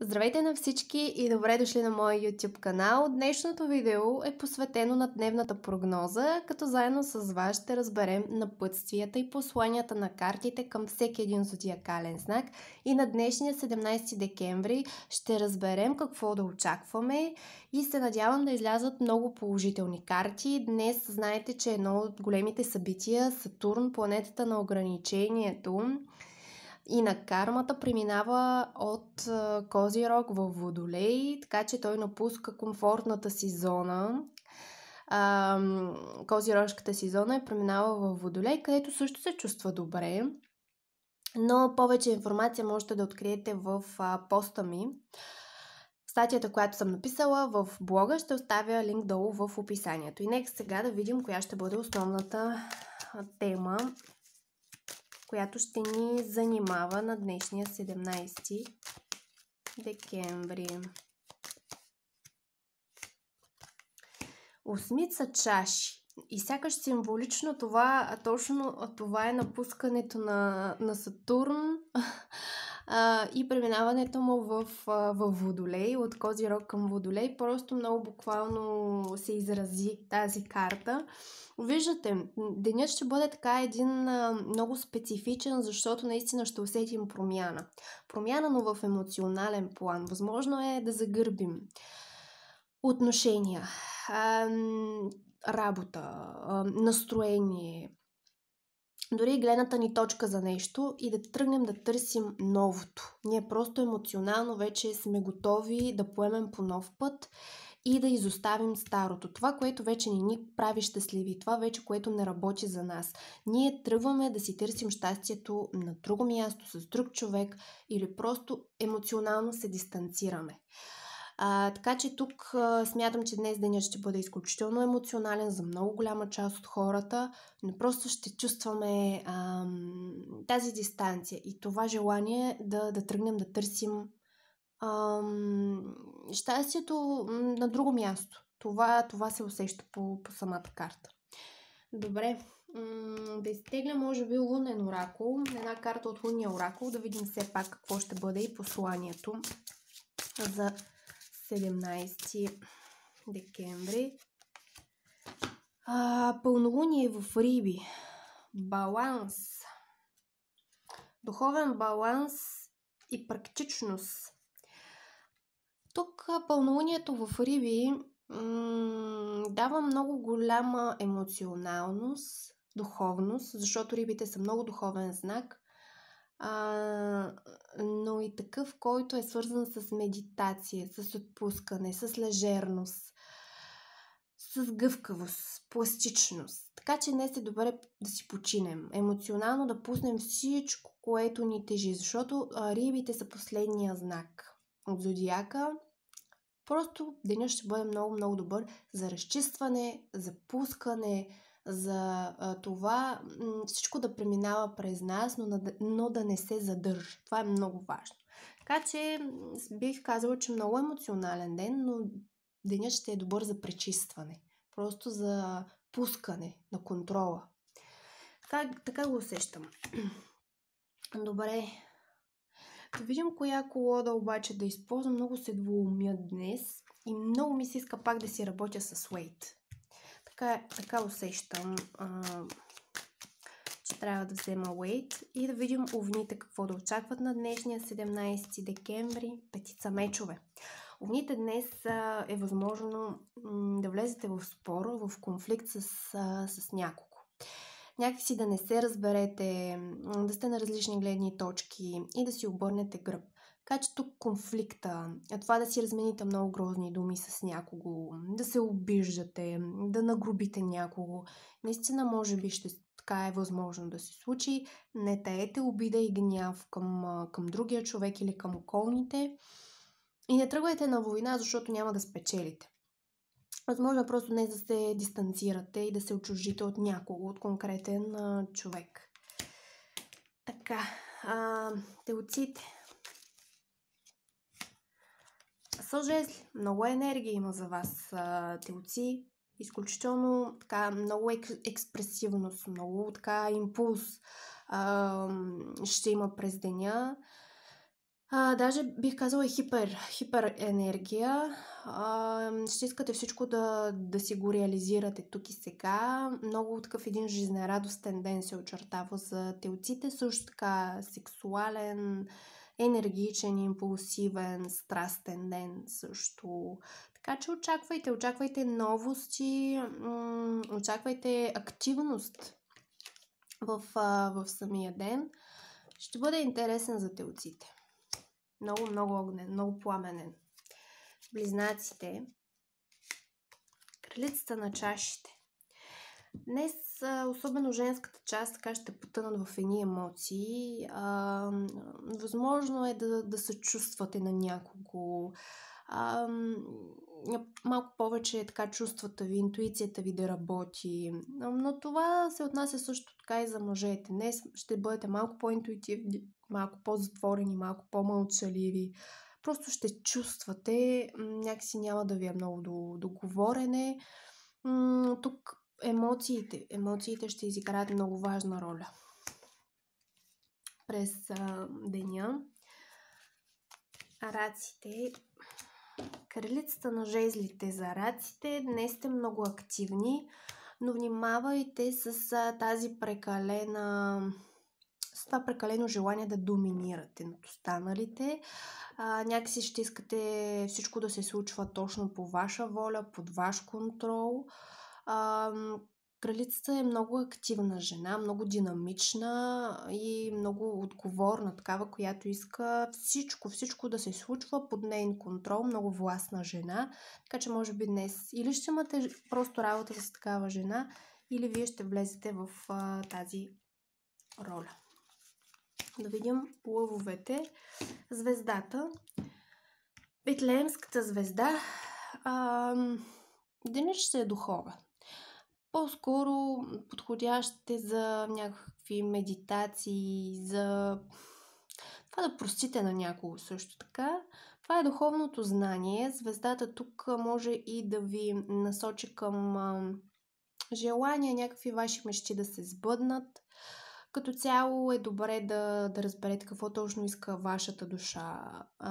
Здравейте на всички и добре дошли на моя YouTube канал. Днешното видео е посветено на дневната прогноза, като заедно с вас ще разберем напътствията и посланията на картите към всеки един зодиакален знак. И на днешния 17 декември ще разберем какво да очакваме и се надявам да излязат много положителни карти. Днес знаете, че едно от големите събития, Сатурн, планетата на ограничението и на кармата, преминава от Козирог в Водолей, така че той напуска комфортната си зона. Козирожката си зона е преминава в Водолей, където също се чувства добре. Но повече информация можете да откриете в поста ми. Статията, която съм написала в блога, ще оставя линк долу в описанието. И нека сега да видим коя ще бъде основната тема, която ще ни занимава на днешния 17 декември. Осмица чаши. И сякаш символично това е напускането на Сатурн и преминаването му в Водолей, от Козирог към Водолей. Просто много буквално се изрази тази карта. Виждате, денят ще бъде така един много специфичен, защото наистина ще усетим промяна. Промяна, но в емоционален план. Възможно е да загърбим отношения, работа, настроение, дори гледната ни точка за нещо и да тръгнем да търсим новото. Ние просто емоционално вече сме готови да поемем по нов път и да изоставим старото. Това, което вече не ни прави щастливи, това вече, което не работи за нас. Ние тръгваме да си търсим щастието на друго място, с друг човек или просто емоционално се дистанцираме. Така че тук смятам, че днес денят ще бъде изключително емоционален за много голяма част от хората, но просто ще чувстваме тази дистанция и това желание да тръгнем да търсим щастието на друго място. Това се усеща по самата карта. Добре, да изтегля може би лунен оракул, една карта от лунния оракул, да видим все пак какво ще бъде и посланието за 17 декември. Пълнолуние в Риби. Баланс. Духовен баланс и практичност. Тук пълнолунието в Риби дава много голяма емоционалност, духовност, защото рибите са много духовен знак, но и такъв, който е свързан с медитация, с отпускане, с лежерност, с гъвкавост, пластичност. Така че днес е добре да си починем, емоционално да пуснем всичко, което ни тежи, защото рибите са последния знак от зодиака. Просто денят ще бъде много, много добър за разчистване, за пускане, за това всичко да преминава през нас, но да не се задържа. Това е много важно. Така че бих казала, че много емоционален ден, но денят ще е добър за пречистване. Просто за пускане на контрола. Така го усещам. Добре. Да видим коя колода обаче да използвам. Много се двоумя днес и много ми се иска пак да си работя с Уейт. Така усещам, че трябва да взема Уейт и да видим овните какво да очакват на днешния 17 декември. Петица мечове. Овните днес е възможно да влезете в спор, в конфликт с някого. Някакси да не се разберете, да сте на различни гледни точки и да си обърнете гръб. Така че тук конфликта, това да си размените много грозни думи с някого, да се обиждате, да нагрубите някого, наистина може би така е възможно да се случи. Не таете обида и гняв към другия човек или към околните и не тръгвайте на война, защото няма да спечелите. Възможно просто днес да се дистанцирате и да се отчуждите от някого, от конкретен човек. Така, телците. Съжезли. Много енергия има за вас, телци. Изключително така, много експресивност, много така импулс ще има през деня. Даже бих казала хипер енергия. Ще искате всичко да си го реализирате тук и сега. Много такъв един жизнерадостен ден се очертава за телците. Също така сексуален, енергичен, импулсивен, страстен ден също. Така че очаквайте новости, очаквайте активност в самия ден. Ще бъде интересен за телците. Много, много огнен, много пламенен. Близнаците. Кралицата на чашите. Днес, особено женската част, така ще потънат в едни емоции. Възможно е да се чувствате на някого. Малко повече така чувствата ви, интуицията ви да работи. Но това се отнася също така и за мъжете. Днес ще бъдете малко по-интуитивни, малко по-затворени, малко по-мълчаливи. Просто ще чувствате, някакси няма да ви е много до говорене. Тук емоциите ще изиграят много важна роля през деня. Раците. Кралицата на жезлите за раците. Днес сте много активни, но внимавайте с това прекалено желание да доминирате над останалите. Някакси ще искате всичко да се случва точно по ваша воля, под ваш контрол. Кралицата е много активна жена, много динамична и много отговорна, такава, която иска всичко да се случва под нейн контрол, много властна жена. Така че може би днес или ще имате просто работа с такава жена, или вие ще влезете в тази роля. Да видим лъвовете. Звездата. Бетлеемската звезда. Денят ще е духовен. По-скоро подходящите за някакви медитации, за това да простите на някого също така. Това е духовното знание. Звездата тук може и да ви насочи към желания, някакви ваши мечти да се сбъднат. Като цяло е добре да разберете какво точно иска вашата душа.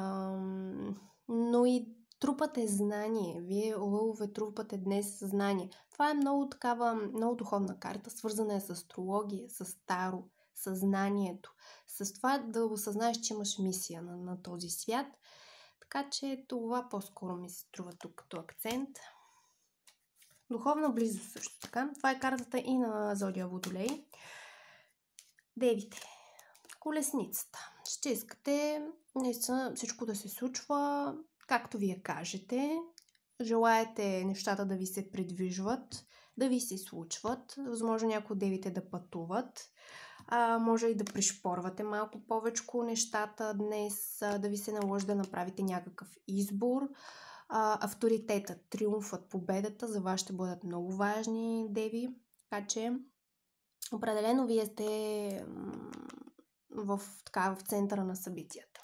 Но и трупате знание. Вие, лъвове, трупате днес знание. Това е много духовна карта, свързана е с астрология, с таро, с знанието. С това да осъзнаеш, че имаш мисия на този свят. Така че това по-скоро ми се струва тук като акцент. Духовна близост също така. Това е картата и на Зодия Водолей. Девите. Колесницата. Ще искате наистина всичко да се случва както вие кажете. Желаете нещата да ви се придвижват, да ви се случват. Възможно някои от девите да пътуват. Може и да пришпорвате малко повече нещата днес, да ви се наложи да направите някакъв избор. Авторитетът, триумфът, победата за вас ще бъдат много важни, деви. Така че определено вие сте в центъра на събитията.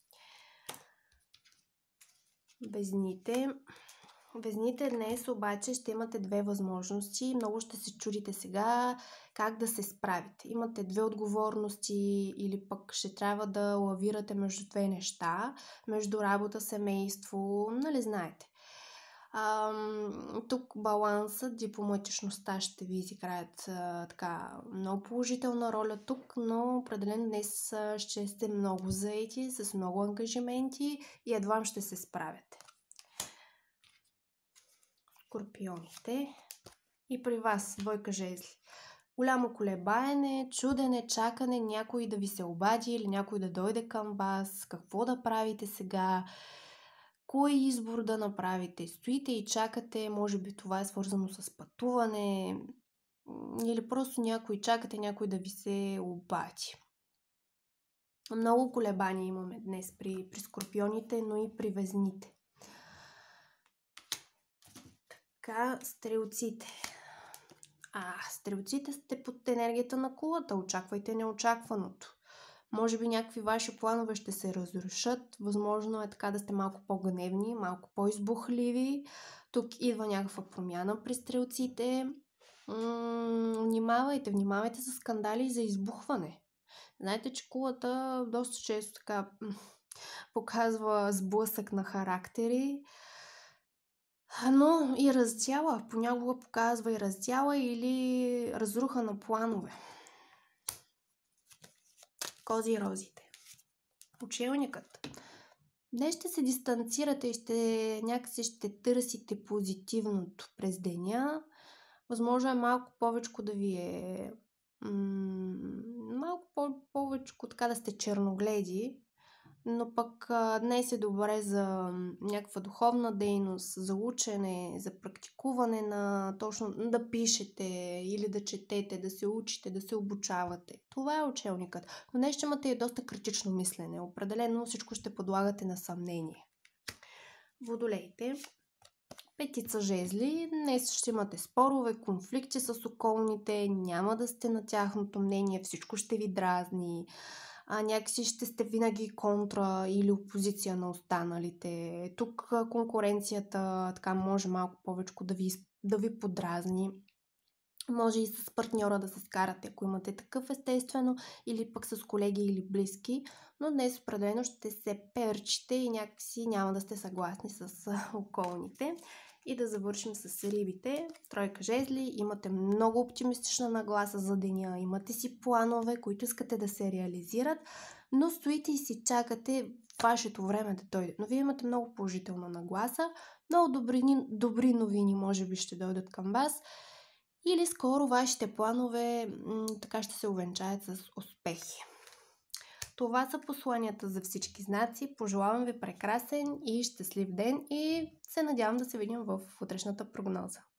Везните днес обаче ще имате две възможности. Много ще се чудите сега как да се справите. Имате две отговорности или пък ще трябва да лавирате между две неща. Между работа, семейство, нали знаете. Тук балансът, дипломатичността ще ви изиграят много положителна роля тук, но определено днес ще сте много заети, с много ангажименти и едва ще се справяте. Скорпионите. И при вас, двойка жезли. Голямо колебаене, чудене, чакане, някой да ви се обади или някой да дойде към вас, какво да правите сега, кой избор да направите. Стоите и чакате, може би това е свързано с пътуване или просто чакате някой да ви се обади. Много колебания имаме днес при скорпионите, но и при везните. Така, стрелците. Стрелците сте под енергията на кулата. Очаквайте неочакваното. Може би някакви ваши планове ще се разрушат. Възможно е така да сте малко по-гневни, малко по-избухливи. Тук идва някаква промяна при стрелците. Внимавайте за скандали и за избухване. Знаете, че кулата доста често така показва сблъсък на характери, но и раздяла. Понякога показва и раздяла или разруха на планове. Кози и розите. Учебникът. Днес ще се дистанцирате и някакси ще търсите позитивното през деня. Възможно е малко повече да ви е... малко повече така да сте черногледи, но пък днес е добре за някаква духовна дейност, за учене, за практикуване на точно да пишете или да четете, да се учите, да се обучавате. Това е учебникът. Но днес ще имате и доста критично мислене. Определено всичко ще подлагате на съмнение. Водолейте. Петица жезли. Днес ще имате спорове, конфликти с околните, няма да сте на тяхното мнение, всичко ще ви дразни. Някакси ще сте винаги контра или опозиция на останалите. Тук конкуренцията така може малко повече да ви подразни. Може и с партньора да се скарате, ако имате такъв естествено, или пък с колеги или близки, но днес определено ще се перчите и някакси няма да сте съгласни с околните. И да завършим с рибите. Тройка жезли, имате много оптимистична нагласа за деня, имате си планове, които искате да се реализират, но стоите и си чакате вашето време да дойде. Но вие имате много положителна нагласа, много добри новини може би ще дойдат към вас или скоро вашите планове така ще се увенчаят с успехи. Това са посланията за всички знаци. Пожелавам ви прекрасен и щастлив ден и се надявам да се видим в утрешната прогноза.